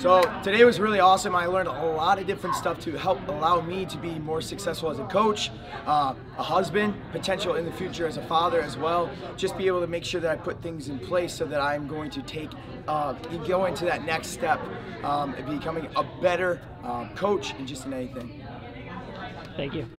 So today was really awesome. I learned a lot of different stuff to help allow me to be more successful as a coach, a husband, potential in the future as a father as well. Just be able to make sure that I put things in place so that I'm going to go into that next step and becoming a better coach and just in anything. Thank you.